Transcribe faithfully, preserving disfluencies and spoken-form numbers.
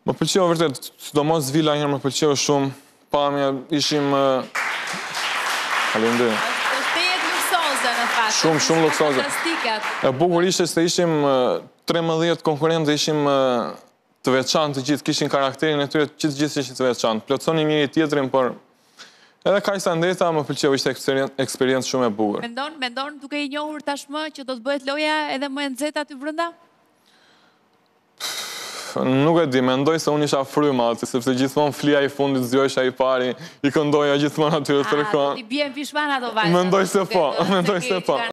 Më pëlqeu vërtet, sidomos vila herë më pëlqeu shumë, pamja, ishim... Faleminderit. Është jetë luksoze në fakt. Shumë, shumë luksoze. Fantastike. E bukur ishte se ishim tremëdhjetë konkurrentë, ishim të veçantë të gjithë, kishin karakterin e tyre, që të gjithë ishin të veçantë. Plotësonin njëri tjetrin, por edhe Kajsa Ndeta më pëlqeu, ishte eksperiencë shumë e bukur. Mendon, mendon duke i njohur tashmë që do të bëhet loja edhe më e nxehtë aty brenda? Nuk e di, mendoj se unë isha fryma aty, sepse gjithmonë flia i fundit zgjohesha i pari, i këndoja gjithmonë aty të tërkohën. A, do t'i bjen pishman ato vajza. Mendoj se po, mendoj se po.